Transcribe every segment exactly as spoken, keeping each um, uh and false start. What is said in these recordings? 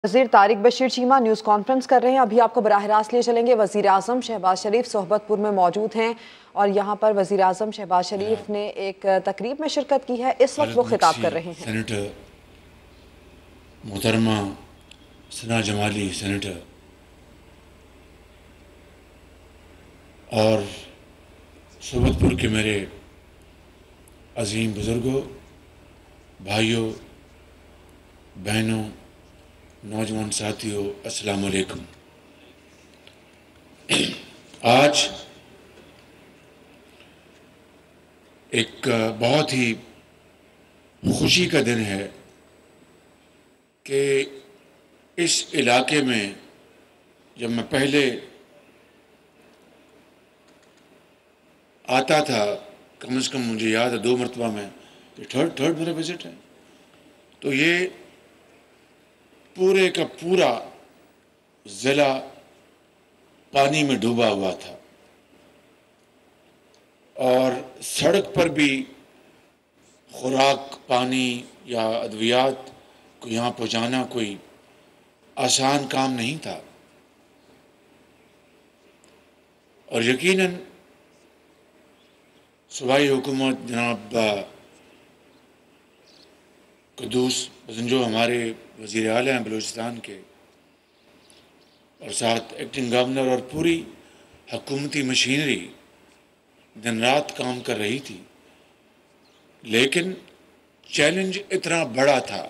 وزیر Tariq Bashir Cheema news conference کر رہے ہیں۔ ابھی آپ کو براہ راست لے چلیں گے۔ وزیر اعظم شہباز شریف صحبت پور میں موجود ہیں اور یہاں پر وزیر اعظم شہباز شریف نے ایک تقریب میں شرکت کی ہے۔ اس وقت وہ خطاب کر رہے ہیں۔ سینیٹر محترمہ ثنا جمالی سینیٹر اور صحبت پور کے میرے عظیم بزرگوں، بھائیوں، بہنوں، نوجوان ساتھیوں، السلام علیکم۔ آج ایک بہت ہی خوشی کا دن ہے کہ اس علاقے میں جب میں پہلے آتا تھا، کم از کم مجھے یاد ہے دو مرتبہ میں، یہ تھرڈ تھرڈ میرا وزٹ ہے، تو یہ پورے کا پورا ضلع پانی میں ڈوبا ہوا تھا اور سڑک پر بھی خوراک، پانی یا ادویات کو یہاں پہنچانا کوئی آسان کام نہیں تھا۔ اور یقیناً صوبائی حکومت جناب قدوس جو ہمارے وزیر اعلیٰ ہیں بلوچستان کے، اور ساتھ ایکٹنگ گورنر اور پوری حکومتی مشینری دن رات کام کر رہی تھی، لیکن چیلنج اتنا بڑا تھا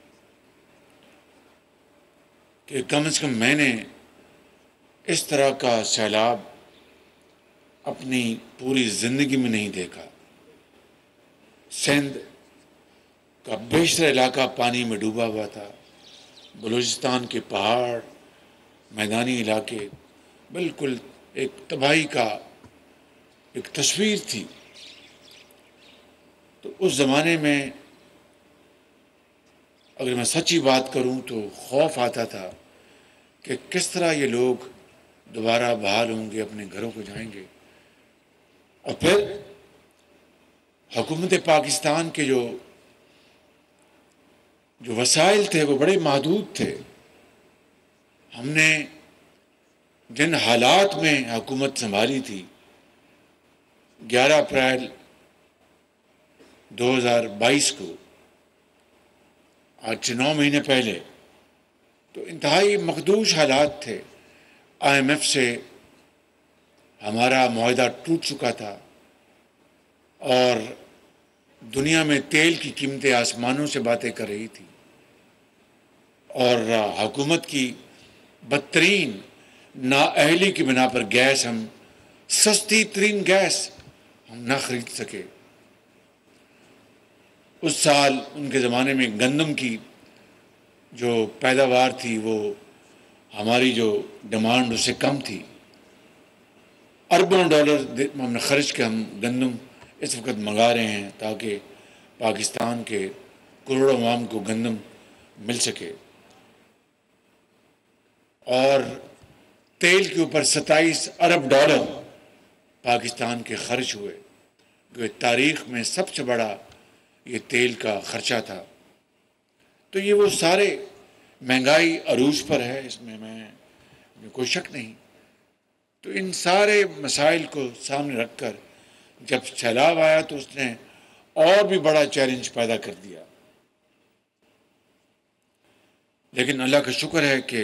کہ کم از کم میں نے اس طرح کا سیلاب اپنی پوری زندگی میں نہیں دیکھا۔ سندھ کا بیشتر علاقہ پانی میں ڈوبا ہوا تھا، بلوچستان کے پہاڑ، میدانی علاقے، بالکل ایک تباہی کا ایک تصویر تھی۔ تو اس زمانے میں اگر میں سچی بات کروں تو خوف آتا تھا کہ کس طرح یہ لوگ دوبارہ بحال ہوں گے، اپنے گھروں کو جائیں گے۔ اور پھر حکومت پاکستان کے جو جو وسائل تھے وہ بڑے محدود تھے۔ ہم نے جن حالات میں حکومت سنبھالی تھی، گیارہ اپریل دو ہزار بائیس کو، آج سے نو مہینے پہلے، تو انتہائی مخدوش حالات تھے۔ آئی ایم ایف سے ہمارا معاہدہ ٹوٹ چکا تھا اور دنیا میں تیل کی قیمتیں آسمانوں سے باتیں کر رہی تھی، اور حکومت کی بدترین نااہلی کی بنا پر گیس ہم سستی ترین گیس ہم نہ خرید سکے۔ اس سال ان کے زمانے میں گندم کی جو پیداوار تھی وہ ہماری جو ڈیمانڈ اس سے کم تھی۔ اربوں ڈالر ہم نے خرچ کے ہم گندم اس وقت منگا رہے ہیں تاکہ پاکستان کے کروڑوں عوام کو گندم مل سکے۔ اور تیل کے اوپر ستائیس ارب ڈالر پاکستان کے خرچ ہوئے، جو تاریخ میں سب سے بڑا یہ تیل کا خرچہ تھا۔ تو یہ وہ سارے مہنگائی عروج پر ہے، اس میں میں کوئی شک نہیں۔ تو ان سارے مسائل کو سامنے رکھ کر جب سیلاب آیا تو اس نے اور بھی بڑا چیلنج پیدا کر دیا، لیکن اللہ کا شکر ہے کہ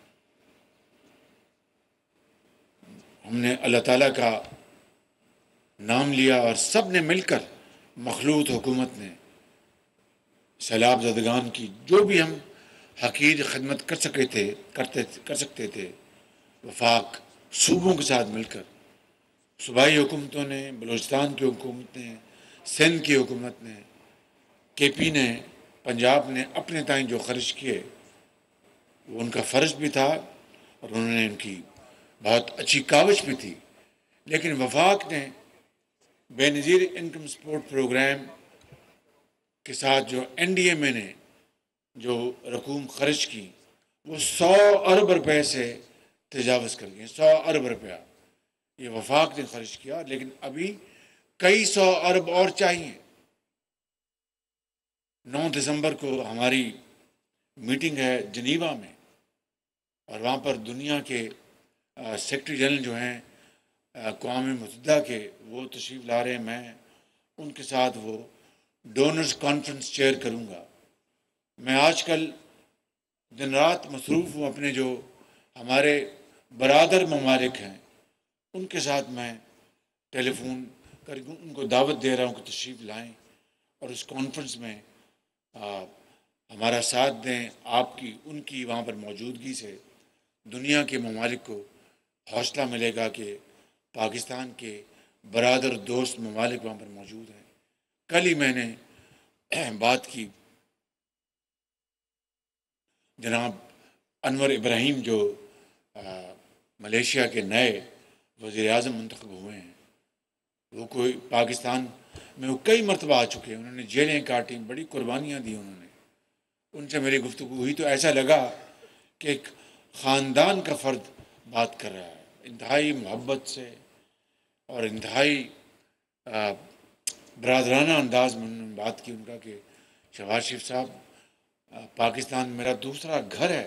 ہم نے اللہ تعالیٰ کا نام لیا اور سب نے مل کر، مخلوط حکومت نے، سیلاب زدگان کی جو بھی ہم حقیر خدمت کر سکے تھے کرتے کر سکتے تھے، وفاق صوبوں کے ساتھ مل کر، صوبائی حکومتوں نے، بلوچستان کی حکومت نے، سندھ کی حکومت نے، کے پی نے، پنجاب نے اپنے تائیں جو خرچ کیے وہ ان کا فرض بھی تھا اور انہوں نے ان کی بہت اچھی کاوش بھی تھی۔ لیکن وفاق نے بے نظیر انکم سپورٹ پروگرام کے ساتھ جو این ڈی اے میں نے جو رقوم خرچ کی وہ سو ارب روپے سے تجاوز کر گئے۔ سو ارب روپیہ یہ وفاق نے خرچ کیا، لیکن ابھی کئی سو ارب اور چاہیے۔ نو دسمبر کو ہماری میٹنگ ہے جنیوا میں، اور وہاں پر دنیا کے سیکرٹری جنرل جو ہیں اقوام متحدہ کے وہ تشریف لا رہے ہیں. میں ان کے ساتھ وہ ڈونرز کانفرنس چیئر کروں گا. میں آج کل دن رات مصروف ہوں اپنے جو ہمارے برادر ممالک ہیں ان کے ساتھ میں ٹیلی فون کر ان کو دعوت دے رہا ہوں کہ تشریف لائیں اور اس کانفرنس میں آ, ہمارا ساتھ دیں. آپ کی ان کی وہاں پر موجودگی سے دنیا کے ممالک کو حوصلہ ملے گا کہ پاکستان کے برادر دوست ممالک وہاں پر موجود ہیں. کل ہی میں نے بات کی جناب انور ابراہیم جو ملیشیا کے نئے وزیر اعظم منتخب ہوئے ہیں. وہ کوئی پاکستان میں وہ کئی مرتبہ آ چکے ہیں. انہوں نے جیلیں کاٹیں, بڑی قربانیاں دی انہوں نے. ان سے میری گفتگو ہوئی تو ایسا لگا کہ ایک خاندان کا فرد بات کر رہا ہے, انتہائی محبت سے اور انتہائی برادرانہ انداز میں انہوں نے بات کی. ان کا کہ شہباز شریف صاحب پاکستان میرا دوسرا گھر ہے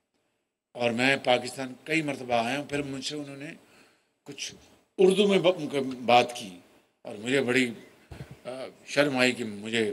اور میں پاکستان کئی مرتبہ آیا ہوں. پھر مجھ سے انہوں نے کچھ اردو میں بات کی اور مجھے بڑی شرم آئی کہ مجھے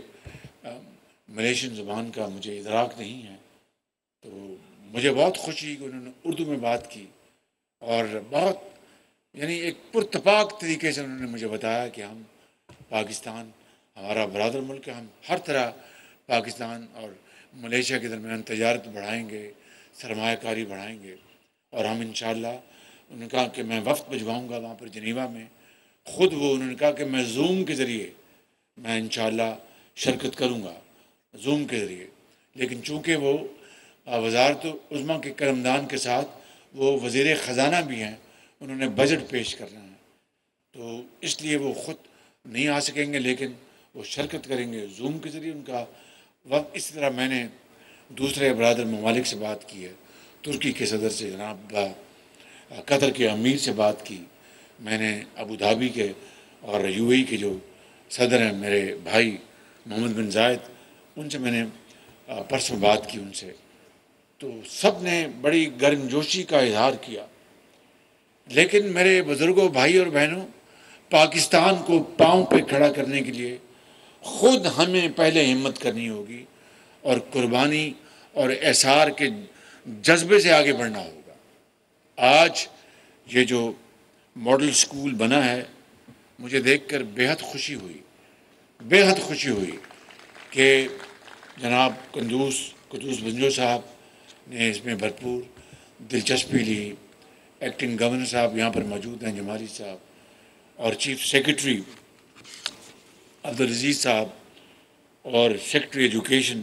ملیشین زبان کا مجھے ادراک نہیں ہے. تو مجھے بہت خوشی کہ انہوں نے اردو میں بات کی اور بہت یعنی ایک پرتپاک طریقے سے انہوں نے مجھے بتایا کہ ہم پاکستان ہمارا برادر ملک ہے, ہم ہر طرح پاکستان اور ملیشیا کے درمیان تجارت بڑھائیں گے, سرمایہ کاری بڑھائیں گے. اور ہم انشاءاللہ انہوں نے کہا کہ میں وفد بھجواؤں گا وہاں پر جنیوا میں. خود وہ انہوں نے کہا کہ میں زوم کے ذریعے میں انشاءاللہ شرکت کروں گا زوم کے ذریعے. لیکن چونکہ وہ وزارت عظمیٰ کے قلمدان کے ساتھ وہ وزیر خزانہ بھی ہیں, انہوں نے بجٹ پیش کرنا ہے تو اس لیے وہ خود نہیں آ سکیں گے, لیکن وہ شرکت کریں گے زوم کے ذریعے. ان کا وقت اسی طرح میں نے دوسرے برادر ممالک سے بات کی ہے, ترکی کے صدر سے جناب, قطر کے امیر سے بات کی, میں نے ابو دھابی کے اور یو اے ای کے جو صدر ہیں میرے بھائی محمد بن زائد, ان سے میں نے پرسوں بات کی ان سے. تو سب نے بڑی گرم جوشی کا اظہار کیا. لیکن میرے بزرگوں, بھائی اور بہنوں, پاکستان کو پاؤں پہ کھڑا کرنے کے لیے خود ہمیں پہلے ہمت کرنی ہوگی اور قربانی اور احسار کے جذبے سے آگے بڑھنا ہوگا. آج یہ جو ماڈل سکول بنا ہے مجھے دیکھ کر بے حد خوشی ہوئی, بے حد خوشی ہوئی کہ جناب قندوس قدوس بنجو صاحب نے اس میں بھرپور دلچسپی لی. ایکٹنگ گورنر صاحب یہاں پر موجود ہیں, جمالی صاحب, اور چیف سیکرٹری عبدالعزیز صاحب, اور سیکرٹری ایجوکیشن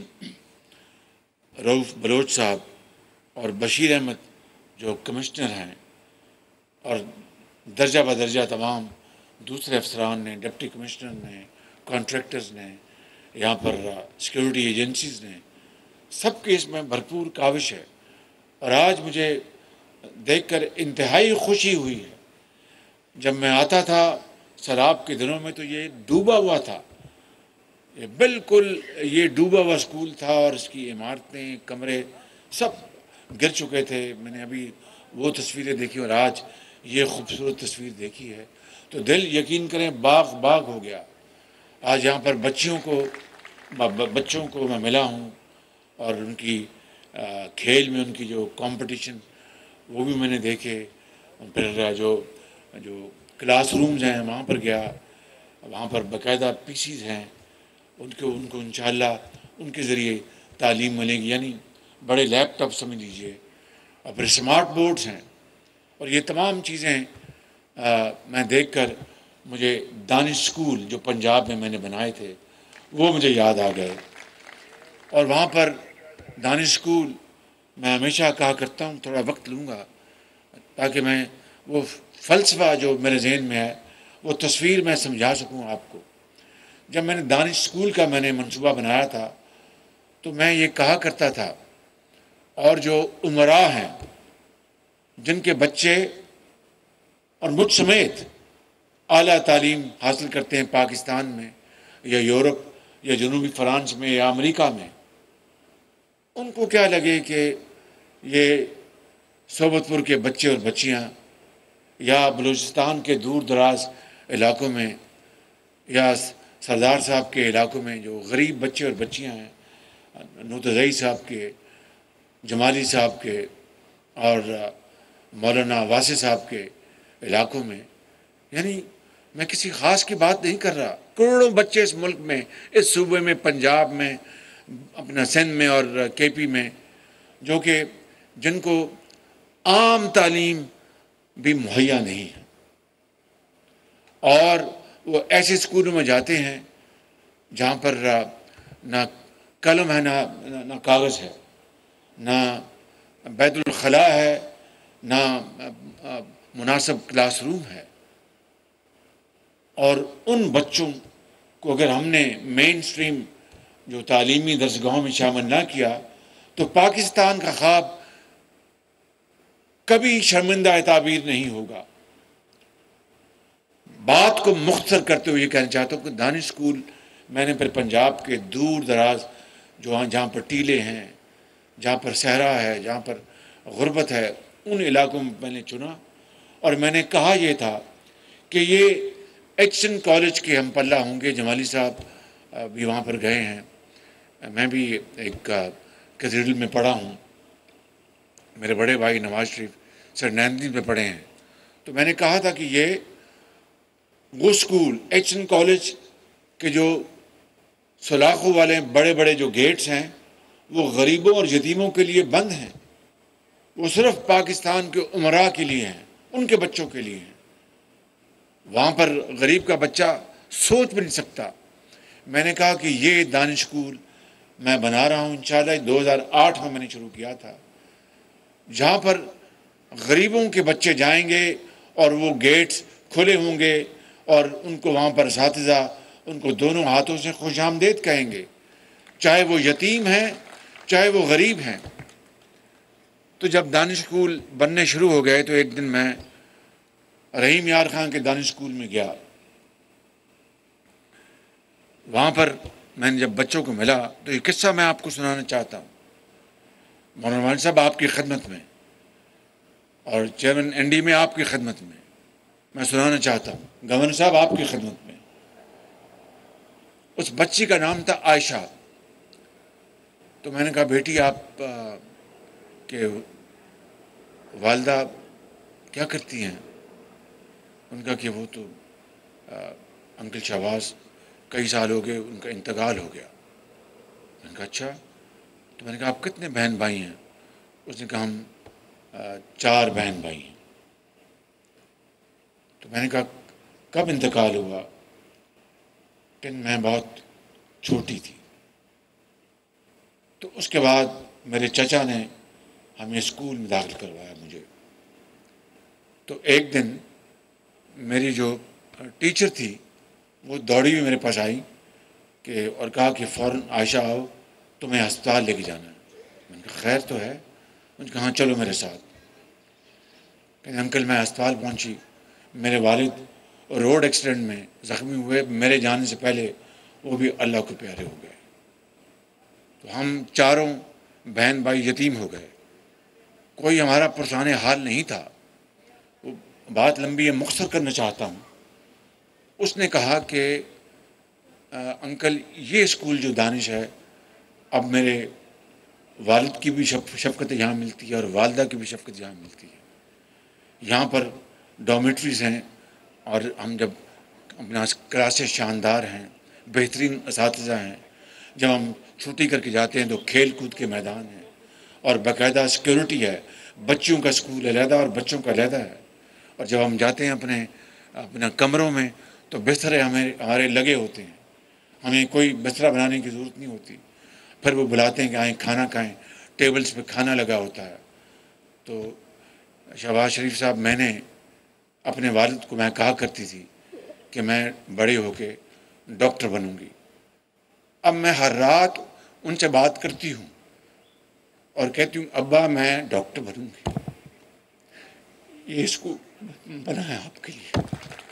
رؤف بلوچ صاحب, اور بشیر احمد جو کمشنر ہیں, اور درجہ بدرجہ تمام دوسرے افسران نے, ڈپٹی کمشنر نے, کانٹریکٹرز نے, یہاں پر سیکیورٹی ایجنسیز نے, سب کی اس میں بھرپور کاوش ہے. اور آج مجھے دیکھ کر انتہائی خوشی ہوئی ہے. جب میں آتا تھا سیلاب کے دنوں میں تو یہ ڈوبا ہوا تھا, یہ بالکل یہ ڈوبا ہوا اسکول تھا اور اس کی عمارتیں, کمرے سب گر چکے تھے. میں نے ابھی وہ تصویریں دیکھی اور آج یہ خوبصورت تصویر دیکھی ہے تو دل یقین کریں باغ باغ ہو گیا. آج یہاں پر بچیوں کو بچوں کو میں ملا ہوں اور ان کی کھیل میں ان کی جو کمپٹیشن وہ بھی میں نے دیکھے. پھر جو جو کلاس رومز ہیں وہاں پر گیا, وہاں پر باقاعدہ پی سیز ہیں, ان کو ان کو انشاءاللہ ان کے ذریعے تعلیم ملے گی, یعنی بڑے لیپ ٹاپ سمجھ لیجئے, اور پھر اسمارٹ بورڈز ہیں. اور یہ تمام چیزیں آ, میں دیکھ کر مجھے دانش اسکول جو پنجاب میں میں نے بنائے تھے وہ مجھے یاد آ گئے. اور وہاں پر دانش اسکول میں ہمیشہ کہا کرتا ہوں تھوڑا وقت لوں گا تاکہ میں وہ فلسفہ جو میرے ذہن میں ہے وہ تصویر میں سمجھا سکوں آپ کو. جب میں نے دانش اسکول کا میں نے منصوبہ بنایا تھا تو میں یہ کہا کرتا تھا, اور جو امراء ہیں جن کے بچے اور مجھ سمیت اعلیٰ تعلیم حاصل کرتے ہیں پاکستان میں یا یورپ یا جنوبی فرانس میں یا امریکہ میں, ان کو کیا لگے کہ یہ صحبت پور کے بچے اور بچیاں یا بلوچستان کے دور دراز علاقوں میں یا سردار صاحب کے علاقوں میں جو غریب بچے اور بچیاں ہیں، نوتزئی صاحب کے، جمالی صاحب کے اور مولانا واسع صاحب کے علاقوں میں، یعنی میں کسی خاص کی بات نہیں کر رہا، کروڑوں بچے اس ملک میں، اس صوبے میں، پنجاب میں، اپنا سندھ میں اور کے پی میں، جو کہ جن کو عام تعلیم بھی مہیا نہیں ہے، اور وہ ایسے اسکولوں میں جاتے ہیں جہاں پر نہ قلم ہے، نہ نہ کاغذ ہے، نہ بیت الخلاء ہے، نہ مناسب کلاس روم ہے. اور ان بچوں کو اگر ہم نے مین سٹریم جو تعلیمی درسگاہوں میں شامل نہ کیا تو پاکستان کا خواب کبھی شرمندہ تعبیر نہیں ہوگا. بات کو مختصر کرتے ہوئے یہ کہنا چاہتا ہوں کہ دانش اسکول میں نے پھر پنجاب کے دور دراز جو جہاں پر ٹیلے ہیں، جہاں پر صحرا ہے، جہاں پر غربت ہے، ان علاقوں میں میں نے چنا. اور میں نے کہا یہ تھا کہ یہ ایچسن کالج کے ہم پلہ ہوں گے. جمالی صاحب بھی وہاں پر گئے ہیں، میں بھی ایک کیتھیڈرل میں پڑھا ہوں، میرے بڑے بھائی نواز شریف سر نائنٹین پہ پڑھے ہیں. تو میں نے کہا تھا کہ یہ وہ اسکول ایچسن کالج کے جو سلاخوں والے بڑے بڑے جو گیٹس ہیں وہ غریبوں اور یتیموں کے لیے بند ہیں، وہ صرف پاکستان کے امراء کے لیے ہیں، ان کے بچوں کے لیے ہیں. وہاں پر غریب کا بچہ سوچ بھی نہیں سکتا. میں نے کہا کہ یہ دانش اسکول میں بنا رہا ہوں انشاءاللہ. دو ہزار آٹھ میں میں نے شروع کیا تھا، جہاں پر غریبوں کے بچے جائیں گے اور وہ گیٹس کھلے ہوں گے اور ان کو وہاں پر اساتذہ ان کو دونوں ہاتھوں سے خوش آمدید کہیں گے، چاہے وہ یتیم ہیں چاہے وہ غریب ہیں. تو جب دانش اسکول بننے شروع ہو گئے تو ایک دن میں رحیم یار خان کے دانش اسکول میں گیا. وہاں پر میں نے جب بچوں کو ملا تو یہ قصہ میں آپ کو سنانا چاہتا ہوں. مولانا وانی صاحب آپ کی خدمت میں اور چیئرمین این ڈی میں آپ کی خدمت میں میں سنانا چاہتا ہوں، گورنر صاحب آپ کی خدمت میں. اس بچی کا نام تھا عائشہ. تو میں نے کہا بیٹی آپ کے والدہ کیا کرتی ہیں؟ ان کا کہ وہ تو انکل شہباز کئی سال ہو گئے ان کا انتقال ہو گیا. میں نے کہا اچھا. تو میں نے کہا آپ کتنے بہن بھائی ہیں؟ اس نے کہا ہم چار بہن بھائی ہیں. تو میں نے کہا کب انتقال ہوا؟ کہ میں بہت چھوٹی تھی. تو اس کے بعد میرے چچا نے ہمیں اسکول میں داخل کروایا مجھے. تو ایک دن میری جو ٹیچر تھی وہ دوڑی ہوئی میرے پاس آئی کہ اور کہا کہ فوراً عائشہ آؤ تمہیں ہسپتال لے کے جانا ہے. میں نے کہا خیر تو ہے. میں نے کہا ہاں چلو میرے ساتھ. کہ انکل میں ہسپتال پہنچی. میرے والد روڈ ایکسیڈنٹ میں زخمی ہوئے، میرے جانے سے پہلے وہ بھی اللہ کو پیارے ہو گئے. تو ہم چاروں بہن بھائی یتیم ہو گئے. کوئی ہمارا پرسان حال نہیں تھا. وہ بات لمبی ہے، مختصر کرنا چاہتا ہوں. اس نے کہا کہ انکل یہ اسکول جو دانش ہے، اب میرے والد کی بھی شفقت یہاں ملتی ہے اور والدہ کی بھی شفقت یہاں ملتی ہے. یہاں پر ڈومیٹریز ہیں اور ہم جب اپنا کلاسیں شاندار ہیں، بہترین اساتذہ ہیں. جب ہم چھٹی کر کے جاتے ہیں تو کھیل کود کے میدان ہیں اور باقاعدہ سیکورٹی ہے. بچوں کا اسکول علیحدہ اور بچوں کا علیحدہ ہے. اور جب ہم جاتے ہیں اپنے اپنا کمروں میں تو بسترے ہمیں ہمارے لگے ہوتے ہیں، ہمیں کوئی بسترا بنانے کی ضرورت نہیں ہوتی. پھر وہ بلاتے ہیں کہ آئیں کھانا کھائیں، ٹیبلز پہ کھانا لگا ہوتا ہے. تو شہباز شریف صاحب، میں نے اپنے والد کو میں کہا کرتی تھی کہ میں بڑے ہو کے ڈاکٹر بنوں گی. اب میں ہر رات ان سے بات کرتی ہوں اور کہتی ہوں ابا میں ڈاکٹر بنوں گی. یہ اسکول بنا ہے آپ کے لیے،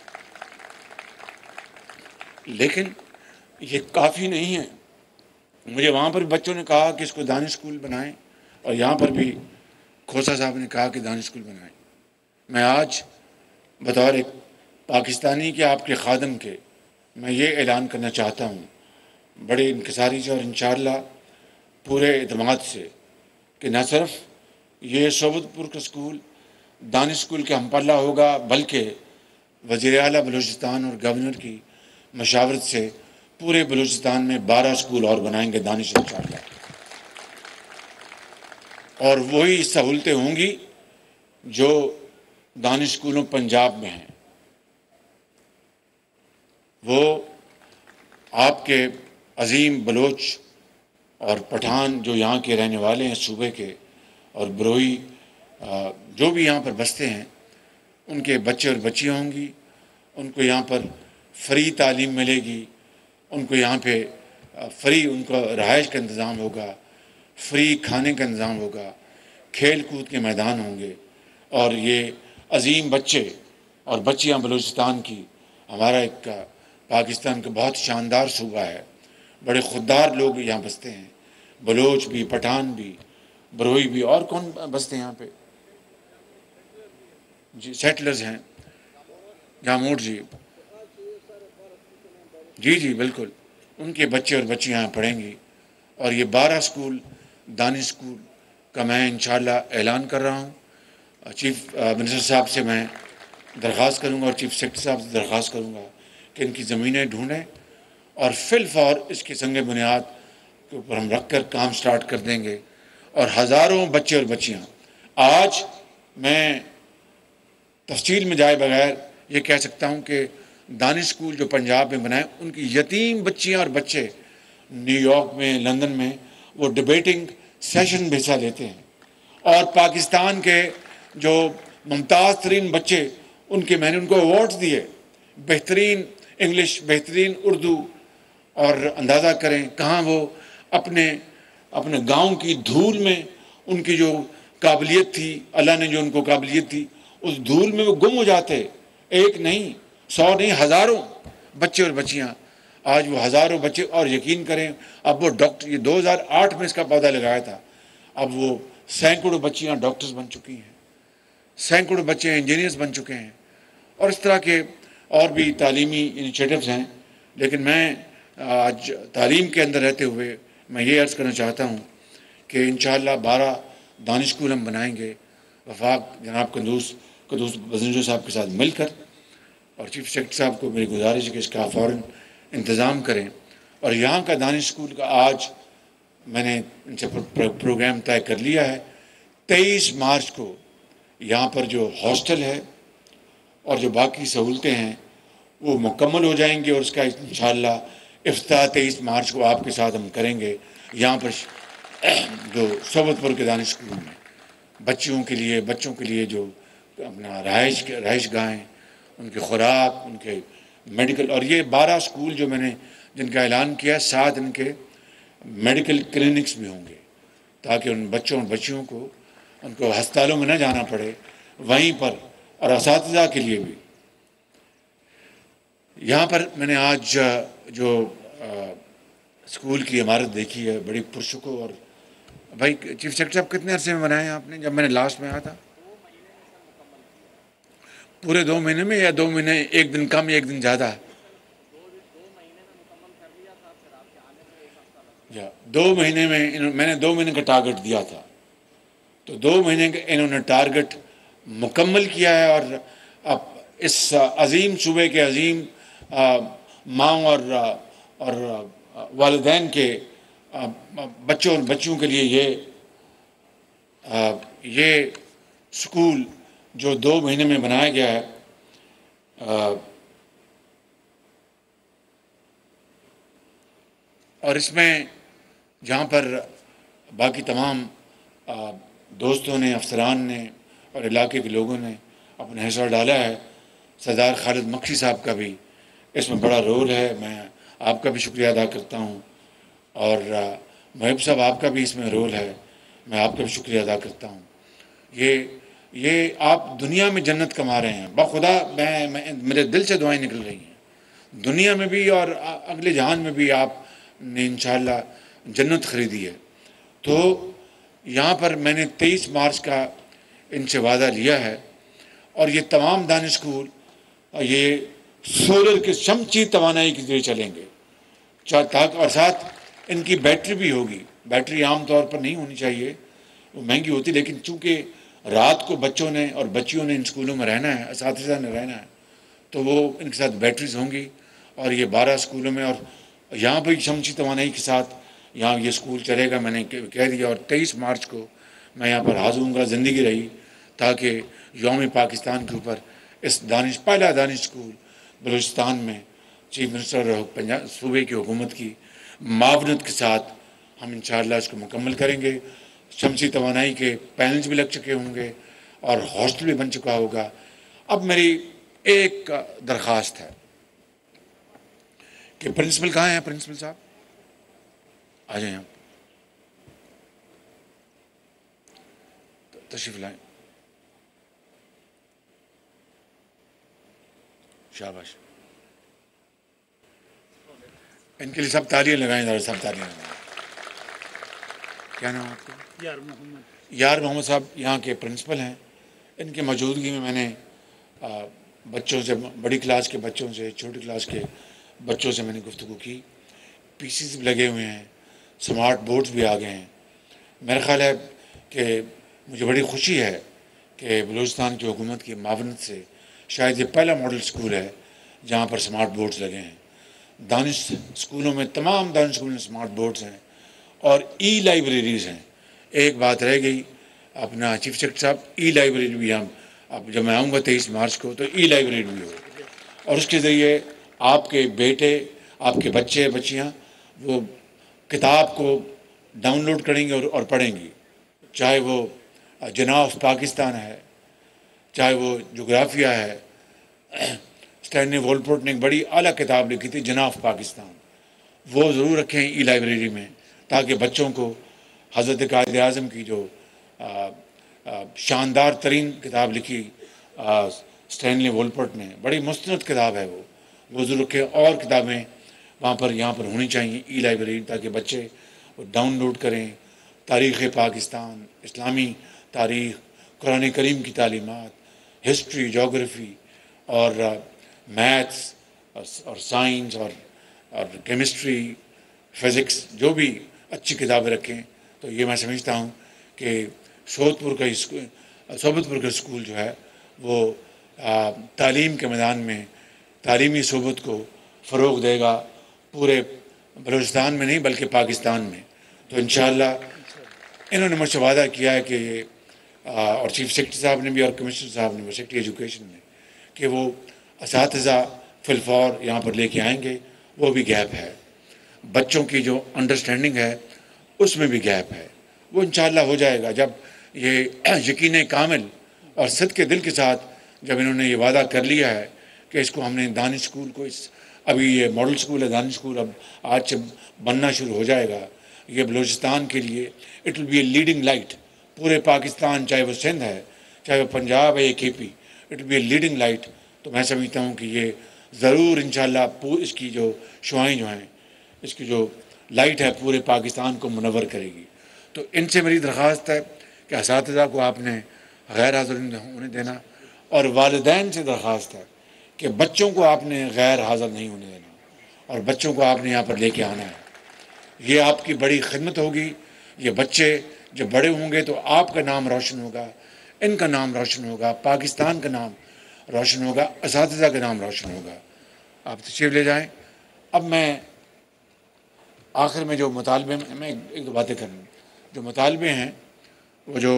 لیکن یہ کافی نہیں ہے. مجھے وہاں پر بچوں نے کہا کہ اس کو دانش اسکول بنائیں اور یہاں پر بھی کھوسا صاحب نے کہا کہ دانش اسکول بنائیں. میں آج بطور ایک پاکستانی کے آپ کے خادم کے میں یہ اعلان کرنا چاہتا ہوں بڑے انکساری سے اور انشاءاللہ پورے اعتماد سے کہ نہ صرف یہ صحبت پور کا اسکول دانش اسکول کے ہم پلہ ہوگا بلکہ وزیر اعلیٰ بلوچستان اور گورنر کی مشاورت سے پورے بلوچستان میں بارہ اسکول اور بنائیں گے دانش انشاءاللہ. اور وہی سہولتیں ہوں گی جو دانش اسکولوں پنجاب میں ہیں. وہ آپ کے عظیم بلوچ اور پٹھان جو یہاں کے رہنے والے ہیں صوبے کے اور بروئی جو بھی یہاں پر بستے ہیں ان کے بچے اور بچیاں ہوں گی. ان کو یہاں پر فری تعلیم ملے گی. ان کو یہاں پہ فری ان کا رہائش کا انتظام ہوگا, فری کھانے کا انتظام ہوگا, کھیل کود کے میدان ہوں گے. اور یہ عظیم بچے اور بچیاں بلوچستان کی, ہمارا ایک پاکستان کا بہت شاندار صوبہ ہے, بڑے خوددار لوگ یہاں بستے ہیں, بلوچ بھی, پٹھان بھی, بروئی بھی. اور کون بستے ہیں یہاں پہ؟ جی سیٹلرز ہیں, جاموٹ جی جی جی بالکل. ان کے بچے اور بچیاں یہاں پڑھیں گی. اور یہ بارہ اسکول دانش اسکول کا میں انشاءاللہ اعلان کر رہا ہوں. چیف منسٹر صاحب سے میں درخواست کروں گا اور چیف سیکرٹری صاحب سے درخواست کروں گا کہ ان کی زمینیں ڈھونڈیں اور فی الفور اس کی سنگ بنیاد کے اوپر ہم رکھ کر کام سٹارٹ کر دیں گے. اور ہزاروں بچے اور بچیاں, آج میں تفصیل میں جائے بغیر یہ کہہ سکتا ہوں کہ دانش اسکول جو پنجاب میں بنائے ان کی یتیم بچیاں اور بچے نیو یارک میں, لندن میں وہ ڈبیٹنگ سیشن میں حصہ لیتے ہیں. اور پاکستان کے جو ممتاز ترین بچے ان کے میں نے ان کو ایوارڈز دیے, بہترین انگلش, بہترین اردو. اور اندازہ کریں کہاں وہ اپنے اپنے گاؤں کی دھول میں ان کی جو قابلیت تھی, اللہ نے جو ان کو قابلیت تھی, اس دھول میں وہ گم ہو جاتے. ایک نہیں, سو نہیں, ہزاروں بچے اور بچیاں. آج وہ ہزاروں بچے, اور یقین کریں اب وہ ڈاکٹر, یہ دو ہزار آٹھ میں اس کا پودا لگایا تھا, اب وہ سینکڑوں بچیاں ڈاکٹرز بن چکی ہیں, سینکڑوں بچے انجینئرز بن چکے ہیں. اور اس طرح کے اور بھی تعلیمی انیشیٹوز ہیں. لیکن میں آج تعلیم کے اندر رہتے ہوئے میں یہ عرض کرنا چاہتا ہوں کہ انشاءاللہ بارہ دانش اسکول ہم بنائیں گے وفاق جناب قدوس قدوس بزنجو صاحب کے ساتھ مل کر. اور چیف سیکرٹری صاحب کو میری گزارش ہے کہ اس کا فوراً انتظام کریں. اور یہاں کا دانش اسکول کا آج میں نے ان سے پروگرام طے کر لیا ہے. تیئیس مارچ کو یہاں پر جو ہاسٹل ہے اور جو باقی سہولتیں ہیں وہ مکمل ہو جائیں گے, اور اس کا انشاءاللہ افتتاح تیئیس مارچ کو آپ کے ساتھ ہم کریں گے. یہاں پر جو صحبت پور کے دانش اسکول میں بچیوں کے لیے, بچوں کے لیے جو اپنا رہائش کے رہائش گاہیں, ان کی خوراک, ان کے میڈیکل, اور یہ بارہ اسکول جو میں نے جن کا اعلان کیا, ساتھ ان کے میڈیکل کلینکس بھی ہوں گے تاکہ ان بچوں اور بچیوں کو ان کو ہسپتالوں میں نہ جانا پڑے, وہیں پر. اور اساتذہ کے لیے بھی. یہاں پر میں نے آج جو اسکول کی عمارت دیکھی ہے بڑی پرسکون. اور بھائی چیف سیکرٹری صاحب کتنے عرصے میں بنائے ہیں آپ نے؟ جب میں نے لاسٹ میں آیا تھا پورے دو مہینے میں, یا دو مہینے ایک دن کم ایک دن زیادہ؟ یا دو مہینے میں میں نے دو مہینے کا ٹارگٹ دیا تھا, تو دو مہینے کا انہوں نے ٹارگٹ مکمل کیا ہے. اور اب اس عظیم صوبے کے عظیم ماں اور اور والدین کے بچوں اور بچیوں کے لیے یہ یہ اسکول جو دو مہینے میں بنایا گیا ہے, اور اس میں جہاں پر باقی تمام دوستوں نے, افسران نے اور علاقے کے لوگوں نے اپنا حصہ ڈالا ہے. سردار خالد مکشی صاحب کا بھی اس میں بڑا رول ہے, میں آپ کا بھی شکریہ ادا کرتا ہوں. اور محب صاحب آپ کا بھی اس میں رول ہے, میں آپ کا بھی شکریہ ادا کرتا ہوں. یہ یہ آپ دنیا میں جنت کما رہے ہیں بخدا. میں میرے دل سے دعائیں نکل رہی ہیں, دنیا میں بھی اور اگلے جہان میں بھی آپ نے انشاءاللہ جنت خریدی ہے. تو یہاں پر میں نے تیئیس مارچ کا ان سے وعدہ لیا ہے، اور یہ تمام دانش اسکول یہ سولر کے شمسی توانائی کے ذریعے چلیں گے، تاکہ اور ساتھ ان کی بیٹری بھی ہوگی۔ بیٹری عام طور پر نہیں ہونی چاہیے، وہ مہنگی ہوتی، لیکن چونکہ رات کو بچوں نے اور بچیوں نے ان اسکولوں میں رہنا ہے، اساتذہ نے رہنا ہے، تو وہ ان کے ساتھ بیٹریز ہوں گی، اور یہ بارہ اسکولوں میں، اور یہاں پہ شمسی توانائی کے ساتھ یہاں یہ اسکول چلے گا۔ میں نے کہہ دیا، اور تیئیس مارچ کو میں یہاں پر حاضر ہوں گا، زندگی رہی، تاکہ یوم پاکستان کے اوپر اس دانش پہلا دانش اسکول بلوچستان میں چیف منسٹر اور پنجاب صوبے کی حکومت کی معاونت کے ساتھ ہم انشاءاللہ اس کو مکمل کریں گے۔ شمسی توانائی کے پینلز بھی لگ چکے ہوں گے اور ہاسٹل بھی بن چکا ہوگا۔ اب میری ایک درخواست ہے کہ پرنسپل کہاں ہیں؟ پرنسپل صاحب آ جائیں، آپ تشریف لائیں، شاباش، ان کے لیے سب تالیاں لگائیں، ذرا سب تالیاں لگائیں۔ کیا نام آپ کا؟ یار محمد یار محمد صاحب یہاں کے پرنسپل ہیں۔ ان کی موجودگی میں میں نے بچوں سے، بڑی کلاس کے بچوں سے، چھوٹی کلاس کے بچوں سے میں نے گفتگو کی۔ پی سیز بھی لگے ہوئے ہیں، سمارٹ بورڈز بھی آ گئے ہیں۔ میرا خیال ہے کہ مجھے بڑی خوشی ہے کہ بلوچستان کی حکومت کی معاونت سے شاید یہ پہلا ماڈل اسکول ہے جہاں پر سمارٹ بورڈز لگے ہیں۔ دانش اسکولوں میں، تمام دانش اسکولوں میں سمارٹ بورڈز ہیں اور ای لائبریریز ہیں۔ ایک بات رہ گئی، اپنا چیف سیکرٹری صاحب، ای لائبریری بھی ہم، اب جب میں آؤں گا تیئیس مارچ کو تو ای لائبریری بھی ہو، اور اس کے ذریعے آپ کے بیٹے، آپ کے بچے بچیاں وہ کتاب کو ڈاؤن لوڈ کریں گے اور اور پڑھیں گی، چاہے وہ جناح آف پاکستان ہے، چاہے وہ جغرافیہ ہے۔ اسٹینلی وولپورٹ نے ایک بڑی اعلیٰ کتاب لکھی تھی، جناح آف پاکستان، وہ ضرور رکھیں ای لائبریری میں، تاکہ بچوں کو حضرت قائد اعظم کی جو شاندار ترین کتاب لکھی اسٹینلی وولپورٹ نے، بڑی مستند کتاب ہے وہ وہ ضرور رکھیں۔ اور کتابیں وہاں پر یہاں پر ہونی چاہیے ای لائبریری، تاکہ بچے وہ ڈاؤن لوڈ کریں۔ تاریخ پاکستان، اسلامی تاریخ، قرآن کریم کی تعلیمات، ہسٹری، جغرافی اور میتھس اور سائنس اور اور کیمسٹری، فزکس، جو بھی اچھی کتابیں رکھیں۔ تو یہ میں سمجھتا ہوں کہ صوبت پور کا اسکول صوبت پور کا اسکول جو ہے وہ تعلیم کے میدان میں تعلیمی صوبت کو فروغ دے گا، پورے بلوچستان میں نہیں بلکہ پاکستان میں۔ تو انشاءاللہ انہوں نے مجھ سے وعدہ کیا ہے کہ یہ اور چیف سیکرٹری صاحب نے بھی اور کمشنر صاحب نے بھی، سیکرٹری ایجوکیشن نے، کہ وہ اساتذہ فی الفور یہاں پر لے کے آئیں گے۔ وہ بھی گیپ ہے، بچوں کی جو انڈرسٹینڈنگ ہے اس میں بھی گیپ ہے، وہ انشاءاللہ ہو جائے گا جب یہ یقین کامل اور صدق کے دل کے ساتھ جب انہوں نے یہ وعدہ کر لیا ہے کہ اس کو ہم نے دانش اسکول کو، اس ابھی یہ ماڈل اسکول ہے دانش اسکول، اب آج سے بننا شروع ہو جائے گا۔ یہ بلوچستان کے لیے it will be a leading light, پورے پاکستان، چاہے وہ سندھ ہے، چاہے وہ پنجاب ہے یا K P, it will be a leading light. تو میں سمجھتا ہوں کہ یہ ضرور انشاءاللہ اس کی جو شعائیں جو ہیں، اس کی جو لائٹ ہے پورے پاکستان کو منور کرے گی۔ تو ان سے میری درخواست ہے کہ اساتذہ کو آپ نے غیر حاضر ہونے دینا، اور والدین سے درخواست ہے کہ بچوں کو آپ نے غیر حاضر نہیں ہونے دینا، اور بچوں کو آپ نے یہاں پر لے کے آنا ہے۔ یہ آپ کی بڑی خدمت ہوگی۔ یہ بچے جب بڑے ہوں گے تو آپ کا نام روشن ہوگا، ان کا نام روشن ہوگا، پاکستان کا نام روشن ہوگا، اساتذہ کا نام روشن ہوگا۔ آپ تشریف لے جائیں۔ اب میں آخر میں جو مطالبے میں ایک دو باتیں کروں، جو مطالبے ہیں وہ جو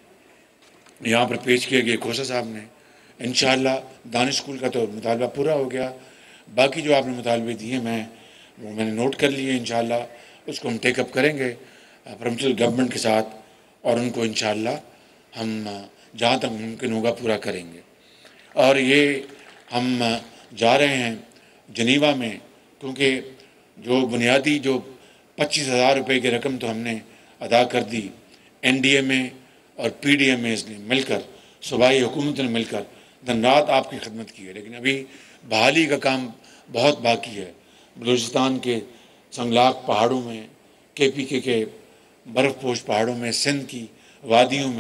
یہاں پر پیش کیے گئے کھوسا صاحب نے، انشاءاللہ دانش اسکول کا تو مطالبہ پورا ہو گیا۔ باقی جو آپ نے مطالبے دیے میں وہ میں نے نوٹ کر لیے، انشاءاللہ اس کو ہم ٹیک اپ کریں گے پرمپٹل گورنمنٹ کے ساتھ، اور ان کو انشاءاللہ ہم جہاں تک ممکن ہوگا پورا کریں گے۔ اور یہ ہم جا رہے ہیں جنیوا میں، کیونکہ جو بنیادی جو پچیس ہزار روپے کی رقم تو ہم نے ادا کر دی، این ڈی اے میں اور پی ڈی ایم ایز نے مل کر، صوبائی حکومت نے مل کر دن رات آپ کی خدمت کی ہے، لیکن ابھی بحالی کا کام بہت باقی ہے۔ بلوچستان کے سنگلاق پہاڑوں میں، کے پی کے کے برف پوش پہاڑوں میں، سندھ کی وادیوں میں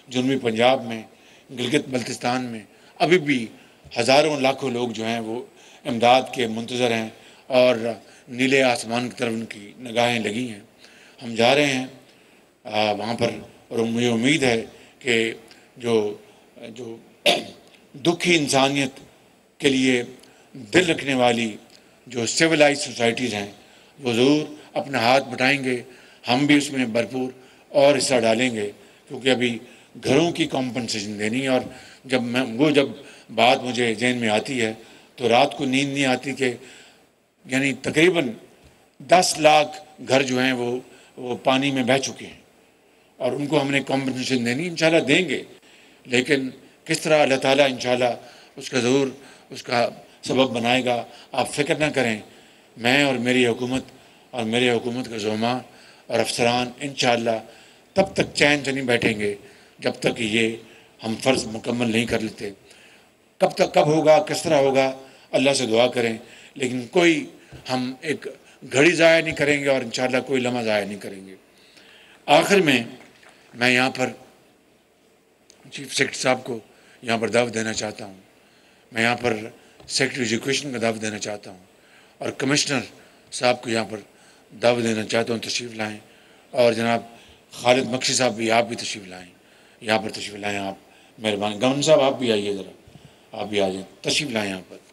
جنوبی پنجاب میں، گلگت بلتستان میں ابھی بھی ہزاروں لاکھوں لوگ جو ہیں وہ امداد کے منتظر ہیں اور نیلے آسمان کی طرف ان کی نگاہیں لگی ہیں۔ ہم جا رہے ہیں وہاں پر، اور مجھے امید ہے کہ جو جو دکھی انسانیت کے لیے دل رکھنے والی جو سویلائز سوسائٹیز ہیں وہ ضرور اپنا ہاتھ بٹائیں گے، ہم بھی اس میں بھرپور اور حصہ ڈالیں گے، کیونکہ ابھی گھروں کی کمپنسیشن دینی ہے۔ اور جب میں وہ جب بات مجھے ذہن میں آتی ہے تو رات کو نیند نہیں آتی کہ یعنی تقریباً دس لاکھ گھر جو ہیں وہ وہ پانی میں بہہ چکے ہیں، اور ان کو ہم نے کمپنسیشن دینی، انشاءاللہ دیں گے، لیکن کس طرح اللہ تعالیٰ انشاءاللہ اس کا ضرور اس کا سبب بنائے گا۔ آپ فکر نہ کریں، میں اور میری حکومت اور میری حکومت کا زعماء اور افسران انشاءاللہ تب تک چین سے نہیں بیٹھیں گے جب تک یہ ہم فرض مکمل نہیں کر لیتے۔ کب تک کب ہوگا، کس طرح ہوگا، اللہ سے دعا کریں، لیکن کوئی ہم ایک گھڑی ضائع نہیں کریں گے اور انشاءاللہ کوئی لمحہ ضائع نہیں کریں گے۔ آخر میں میں یہاں پر چیف سیکرٹری صاحب کو یہاں پر دعوت دینا چاہتا ہوں، میں یہاں پر سیکرٹری ایجوکیشن کا دعوت دینا چاہتا ہوں، اور کمشنر صاحب کو یہاں پر دعوت دینا چاہتا ہوں تشریف لائیں، اور جناب خالد بخشی صاحب بھی، آپ بھی تشریف لائیں، یہاں پر تشریف لائیں، آپ مہربانی۔ گورنر صاحب آپ بھی آئیے، ذرا آپ بھی آ جائیں، تشریف لائیں یہاں پر۔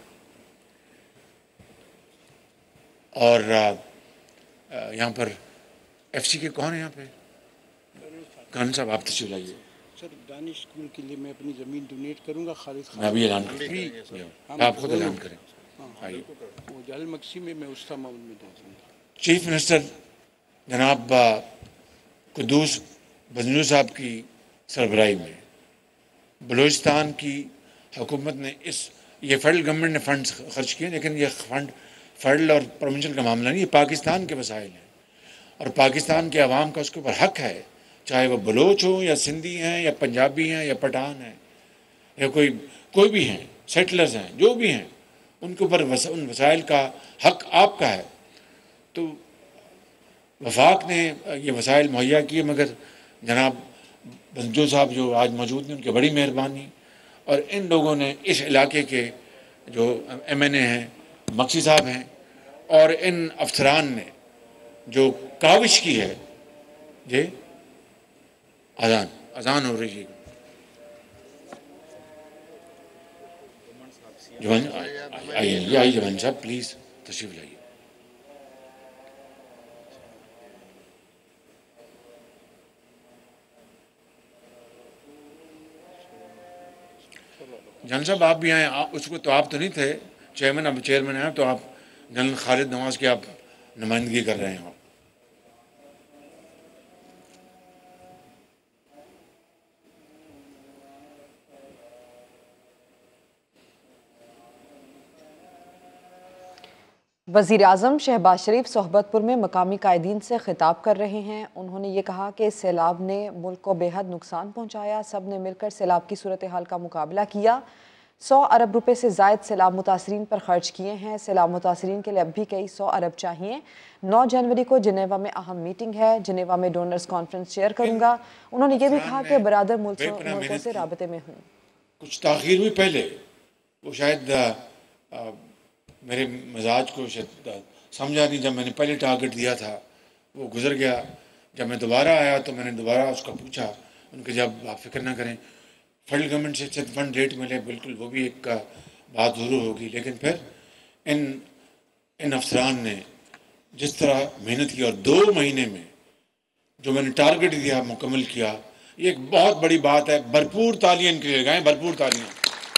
اور یہاں پر ایف سی کے کون ہیں یہاں پہ؟ گورنر صاحب آپ تشریف لائیے۔ سر دانش اسکول کے لیے میں اپنی زمین ڈونیٹ کروں گا، خالد میں ابھی اعلان کروں، آپ خود اعلان کریں، آئیے۔ وہ جہل مکسی میں میں اس کا معاون میں دوں گا۔ چیف منسٹر جناب قدوس بزنور صاحب کی سربراہی میں بلوچستان کی حکومت نے اس یہ فیڈرل گورنمنٹ نے فنڈز خرچ کیے، لیکن یہ فنڈ فیڈرل اور پروونشل کا معاملہ نہیں، یہ پاکستان کے وسائل ہیں، اور پاکستان کے عوام کا اس کے اوپر حق ہے، چاہے وہ بلوچ ہوں یا سندھی ہیں یا پنجابی ہیں یا پٹھان ہیں یا کوئی کوئی بھی ہیں، سیٹلرز ہیں، جو بھی ہیں، ان کے اوپر ان وسائل کا حق آپ کا ہے۔ تو وفاق نے یہ وسائل مہیا کیے، مگر جناب بنجو صاحب جو آج موجود ہیں ان کی بڑی مہربانی، اور ان لوگوں نے اس علاقے کے جو ایم این اے ہیں، مکسی صاحب ہیں، اور ان افسران نے جو کاوش کی ہے، جی اذان اذان ہو رہی ہے، جوان آئیے آئیے جوان صاحب پلیز تشریف لائیے۔ جان صاحب آپ بھی آئیں، اس کو تو آپ تو نہیں تھے چیئرمین، اب چیئرمین ہیں تو آپ جنرل خالد نواز کی آپ نمائندگی کر رہے ہیں۔ وزیر اعظم شہباز شریف صحبت پور میں مقامی قائدین سے خطاب کر رہے ہیں۔ انہوں نے یہ کہا کہ سیلاب نے ملک کو بے حد نقصان پہنچایا، سب نے مل کر سیلاب کی صورتحال کا مقابلہ کیا، سو ارب روپے سے زائد سیلاب متاثرین پر خرچ کیے ہیں، سیلاب متاثرین کے لیے اب بھی کئی سو ارب چاہیے۔ نو جنوری کو جنیوا میں اہم میٹنگ ہے، جنیوا میں ڈونرز کانفرنس چیئر کروں گا۔ انہوں نے یہ بھی کہا کہ برادر ملکوں سے رابطے میں ہوں۔ کچھ تاخیر ہوئی پہلے، وہ شاید میرے مزاج کو شاید سمجھا نہیں، جب میں نے پہلے ٹارگٹ دیا تھا وہ گزر گیا، جب میں دوبارہ آیا تو میں نے دوبارہ اس کا پوچھا ان کے، جب آپ فکر نہ کریں فیڈرل گورنمنٹ سے چند فنڈ ریٹ ملے، بالکل وہ بھی ایک بات ضرور ہوگی، لیکن پھر ان ان افسران نے جس طرح محنت کی اور دو مہینے میں جو میں نے ٹارگٹ دیا مکمل کیا، یہ ایک بہت بڑی بات ہے۔ بھرپور تالیاں ان کے لیے لگائیں، بھرپور تالیاں۔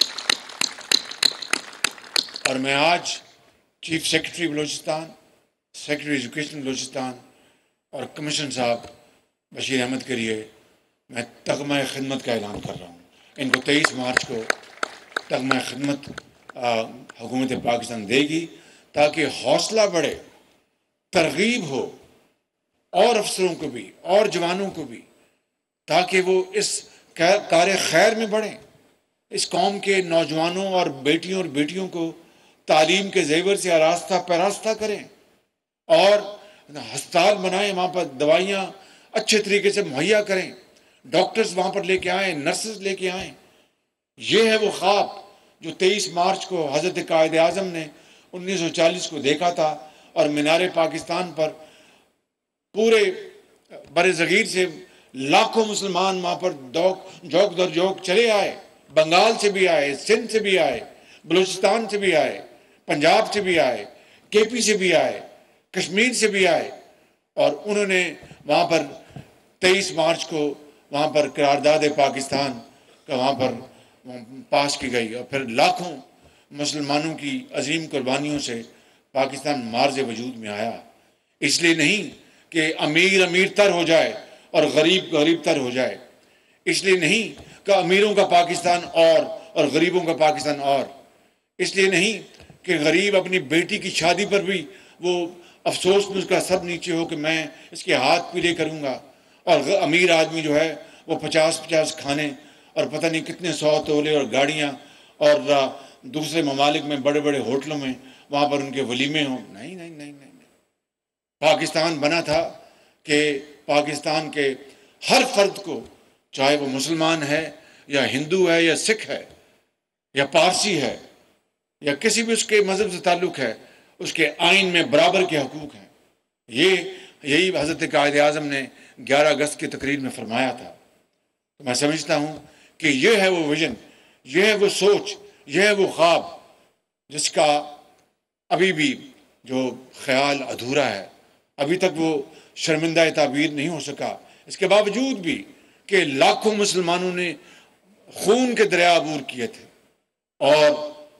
اور میں آج chief secretary Balochistan, secretary education Balochistan اور کمشن صاحب بشیر احمد کے لیے میں تغمہ خدمت کا اعلان کر رہا ہوں۔ ان کو تیئیس مارچ کو تغمہ خدمت حکومت پاکستان دے گی، تاکہ حوصلہ بڑھے، ترغیب ہو، اور افسروں کو بھی اور جوانوں کو بھی، تاکہ وہ اس کار خیر میں بڑھیں، اس قوم کے نوجوانوں اور بیٹیوں اور بیٹیوں کو تعلیم کے زیور سے آراستہ پیراستہ کریں، اور ہسپتال بنائیں، وہاں پر دوائیاں اچھے طریقے سے مہیا کریں، ڈاکٹرز وہاں پر لے کے آئیں، نرسز لے کے آئیں۔ یہ ہے وہ خواب جو تیئیس مارچ کو حضرت قائد اعظم نے انیس سو چالیس کو دیکھا تھا، اور مینار پاکستان پر پورے بر صغیر سے لاکھوں مسلمان وہاں پر جوک در جوک چلے آئے، بنگال سے بھی آئے، سندھ سے بھی آئے، بلوچستان سے بھی آئے، پنجاب سے بھی آئے، کے پی سے بھی آئے، کشمیر سے بھی آئے، اور انہوں نے وہاں پر تیئیس مارچ کو وہاں پر قرارداد پاکستان کا وہاں پر پاس کی گئی، اور پھر لاکھوں مسلمانوں کی عظیم قربانیوں سے پاکستان مارز وجود میں آیا۔ اس لیے نہیں کہ امیر امیر تر ہو جائے اور غریب غریب تر ہو جائے، اس لیے نہیں کہ امیروں کا پاکستان اور اور غریبوں کا پاکستان اور، اس لیے نہیں کہ غریب اپنی بیٹی کی شادی پر بھی وہ افسوس میں اس کا سب نیچے ہو کہ میں اس کے ہاتھ پیلے کروں گا، اور امیر آدمی جو ہے وہ پچاس پچاس کھانے اور پتہ نہیں کتنے سو تولے اور گاڑیاں اور دوسرے ممالک میں بڑے بڑے ہوٹلوں میں وہاں پر ان کے ولیمے ہوں۔ نہیں نہیں نہیں نہیں پاکستان بنا تھا کہ پاکستان کے ہر فرد کو، چاہے وہ مسلمان ہے یا ہندو ہے یا سکھ ہے یا پارسی ہے یا کسی بھی اس کے مذہب سے تعلق ہے، اس کے آئین میں برابر کے حقوق ہیں۔ یہ یہی حضرت قائد اعظم نے گیارہ اگست کی تقریر میں فرمایا تھا۔ تو میں سمجھتا ہوں کہ یہ ہے وہ ویژن، یہ ہے وہ سوچ، یہ ہے وہ خواب جس کا ابھی بھی جو خیال ادھورا ہے، ابھی تک وہ شرمندہ تعبیر نہیں ہو سکا، اس کے باوجود بھی کہ لاکھوں مسلمانوں نے خون کے دریا عبور کیے تھے، اور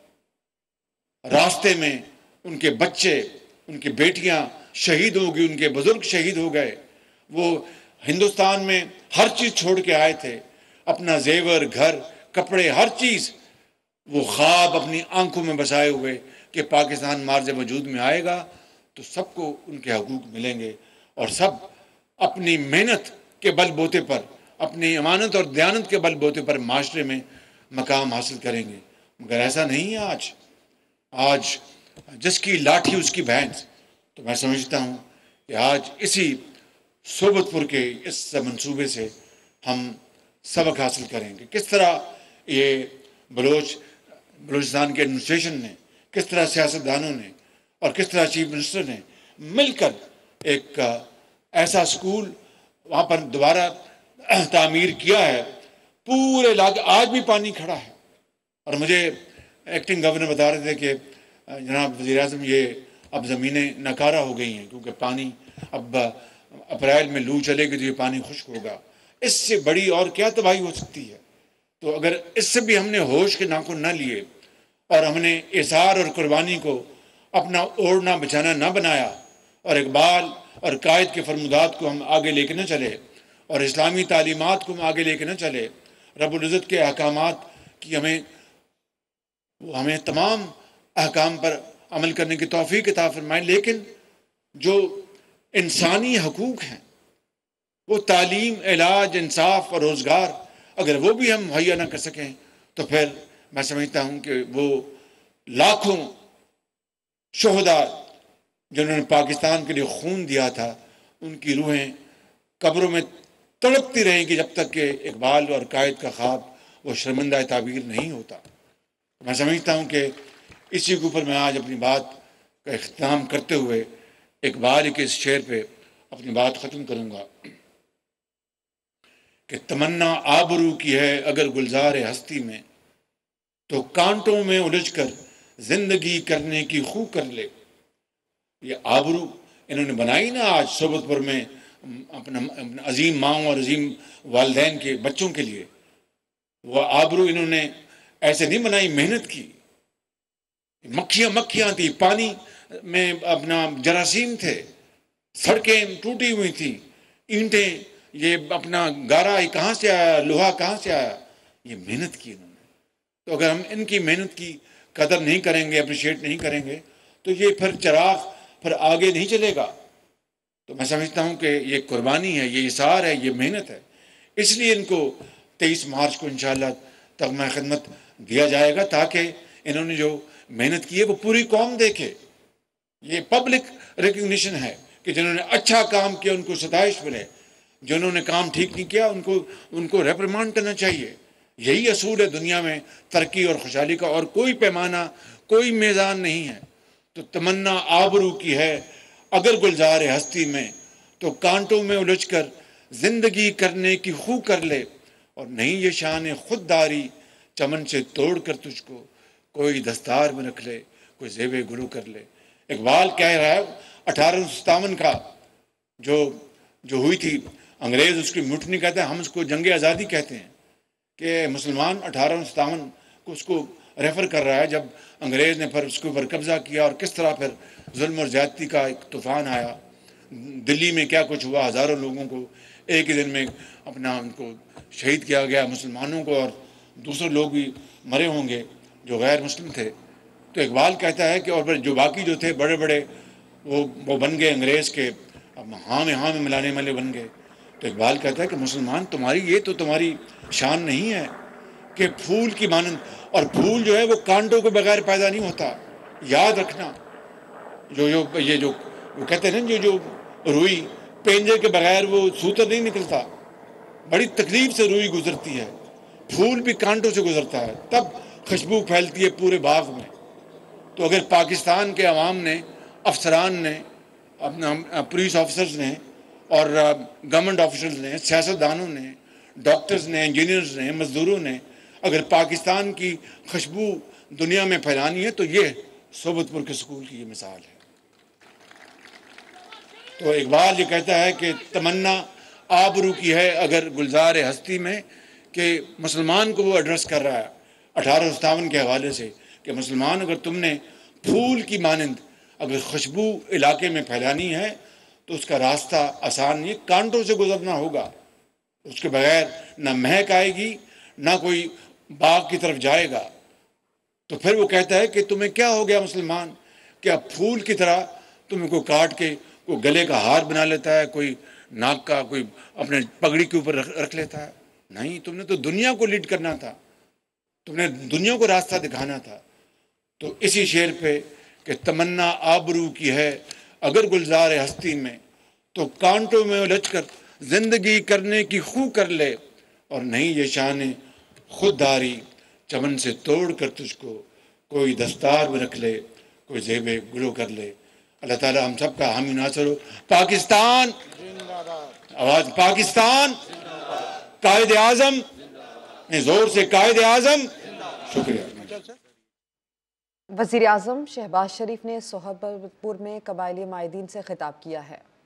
راستے میں ان کے بچے، ان کی بیٹیاں شہید ہو گئی، ان کے بزرگ شہید ہو گئے۔ وہ ہندوستان میں ہر چیز چھوڑ کے آئے تھے، اپنا زیور، گھر، کپڑے، ہر چیز، وہ خواب اپنی آنکھوں میں بسائے ہوئے کہ پاکستان مارز وجود میں آئے گا تو سب کو ان کے حقوق ملیں گے، اور سب اپنی محنت کے بل بوتے پر، اپنی امانت اور دیانت کے بل بوتے پر معاشرے میں مقام حاصل کریں گے۔ مگر ایسا نہیں ہے آج آج جس کی لاٹھی اس کی بھینس۔ تو میں سمجھتا ہوں کہ آج اسی صحبت پور کے اس منصوبے سے ہم سبق حاصل کریں گے، کس طرح یہ بلوچ بلوچستان کے ایڈمنسٹریشن نے، کس طرح سیاستدانوں نے اور کس طرح چیف منسٹر نے مل کر ایک ایسا سکول وہاں پر دوبارہ تعمیر کیا ہے۔ پورے علاقے آج بھی پانی کھڑا ہے، اور مجھے ایکٹنگ گورنر بتا رہے تھے کہ جناب وزیر اعظم یہ اب زمینیں ناکارہ ہو گئی ہیں کیونکہ پانی اب اپریل میں لو چلے گی تو یہ پانی خشک ہوگا۔ اس سے بڑی اور کیا تباہی ہو سکتی ہے؟ تو اگر اس سے بھی ہم نے ہوش کے ناخن نہ لیے اور ہم نے اثار اور قربانی کو اپنا اوڑھنا بچھانا نہ بنایا، اور اقبال اور قائد کے فرمودات کو ہم آگے لے کے نہ چلے، اور اسلامی تعلیمات کو ہم آگے لے کے نہ چلے، رب العزت کے احکامات کی ہمیں وہ ہمیں تمام احکام پر عمل کرنے کی توفیق عطا فرمائے، لیکن جو انسانی حقوق ہیں، وہ تعلیم، علاج، انصاف اور روزگار، اگر وہ بھی ہم مہیا نہ کر سکیں تو پھر میں سمجھتا ہوں کہ وہ لاکھوں شہداء جنہوں نے پاکستان کے لیے خون دیا تھا، ان کی روحیں قبروں میں تڑپتی رہیں گی جب تک کہ اقبال اور قائد کا خواب وہ شرمندہ تعبیر نہیں ہوتا۔ میں سمجھتا ہوں کہ اسی کے اوپر میں آج اپنی بات کا اختتام کرتے ہوئے اقبال کے اس شعر پہ اپنی بات ختم کروں گا کہ تمنا آبرو کی ہے اگر گلزار ہستی میں، تو کانٹوں میں الجھ کر زندگی کرنے کی خو کر لے۔ یہ آبرو انہوں نے بنائی نا آج صحبت پور میں اپنا عظیم ماؤں اور عظیم والدین کے بچوں کے لیے، وہ آبرو انہوں نے ایسے نہیں بنائی، محنت کی، مکھیاں مکھیاں تھی، پانی میں اپنا جراثیم تھے، سڑکیں ٹوٹی ہوئی تھیں، اینٹیں، یہ اپنا گارا کہاں سے آیا، لوہا کہاں سے آیا، یہ محنت کی انہوں نے۔ تو اگر ہم ان کی محنت کی قدر نہیں کریں گے، اپریشیٹ نہیں کریں گے، تو یہ پھر چراغ پھر آگے نہیں چلے گا۔ تو میں سمجھتا ہوں کہ یہ قربانی ہے، یہ اثار ہے، یہ محنت ہے، اس لیے ان کو تیئیس مارچ کو انشاءاللہ تغمہ خدمت دیا جائے گا، تاکہ انہوں نے جو محنت کی ہے وہ پوری قوم دیکھے۔ یہ پبلک ریکگنیشن ہے کہ جنہوں نے اچھا کام کیا ان کو ستائش ملے، جنہوں نے کام ٹھیک نہیں کیا ان کو ان کو ریپریمانڈ کرنا چاہیے. یہی اصول ہے دنیا میں ترقی اور خوشحالی کا، اور کوئی پیمانہ کوئی میزان نہیں ہے. تو تمنا آبرو کی ہے اگر گلزار ہستی میں، تو کانٹوں میں الجھ کر زندگی کرنے کی خو کر لے، اور نہیں یہ شان خودداری چمن سے توڑ کر تجھ کو کوئی دستار میں رکھ لے، کوئی زیب گلو کر لے. اقبال کہہ رہا ہے اٹھارہ سو ستاون کا جو جو ہوئی تھی، انگریز اس کی مٹنی کہتے ہیں، ہم اس کو جنگ آزادی کہتے ہیں، کہ مسلمان اٹھارہ سو ستاون کو اس کو ریفر کر رہا ہے جب انگریز نے پھر اس کے اوپر قبضہ کیا، اور کس طرح پھر ظلم اور زیادتی کا ایک طوفان آیا. دلی میں کیا کچھ ہوا، ہزاروں لوگوں کو ایک ہی دن میں اپنا ان کو شہید کیا گیا، مسلمانوں کو، اور دوسرے لوگ بھی مرے ہوں گے جو غیر مسلم تھے. تو اقبال کہتا ہے کہ اور جو باقی جو تھے بڑے بڑے وہ وہ بن گئے انگریز کے ہاں میں ہاں میں ملانے والے بن گئے. تو اقبال کہتا ہے کہ مسلمان تمہاری یہ تو تمہاری شان نہیں ہے کہ پھول کی مانند، اور پھول جو ہے وہ کانٹوں کے بغیر پیدا نہیں ہوتا. یاد رکھنا جو جو یہ جو وہ کہتے ہیں نا جو جو روئی پینجے کے بغیر وہ سوتر نہیں نکلتا، بڑی تکلیف سے روئی گزرتی ہے. پھول بھی کانٹوں سے گزرتا ہے، تب خوشبو پھیلتی ہے پورے باغ میں. تو اگر پاکستان کے عوام نے، افسران نے، اپنا پولیس آفیسرز نے، اور گورنمنٹ آفیسرز نے، سیاستدانوں نے، ڈاکٹرز نے، انجینئرز نے، مزدوروں نے اگر پاکستان کی خوشبو دنیا میں پھیلانی ہے تو یہ صحبت پور کے سکول کی یہ مثال ہے. تو اقبال یہ کہتا ہے کہ تمنا آبرو کی ہے اگر گلزار ہستی میں، کہ مسلمان کو وہ ایڈریس کر رہا ہے اٹھارہ سو ستاون کے حوالے سے کہ مسلمان اگر تم نے پھول کی مانند اگر خوشبو علاقے میں پھیلانی ہے تو اس کا راستہ آسان نہیں، کانٹوں سے گزرنا ہوگا. اس کے بغیر نہ مہک آئے گی نہ کوئی باغ کی طرف جائے گا. تو پھر وہ کہتا ہے کہ تمہیں کیا ہو گیا مسلمان، کیا پھول کی طرح تمہیں کوئی کاٹ کے کوئی گلے کا ہار بنا لیتا ہے، کوئی ناک کا کوئی اپنے پگڑی کے اوپر رکھ لیتا ہے؟ نہیں، تم نے تو دنیا کو لیڈ کرنا تھا، تم نے دنیا کو راستہ دکھانا تھا. تو اسی شعر پہ کہ تمنا آبرو کی ہے اگر گلزار ہستی میں، تو کانٹوں میں الجھ کر زندگی کرنے کی خو کر لے، اور نہیں یہ شان خودداری چمن سے توڑ کر تجھ کو کوئی دستار میں رکھ لے، کوئی زیب گلو کر لے. اللہ تعالی ہم سب کا حامی ناصر ہو. پاکستان آواز، پاکستان قائد اعظم، زور سے قائد اعظم. شکریہ. وزیر اعظم شہباز شریف نے صحبت پور میں قبائلی مائدین سے خطاب کیا ہے.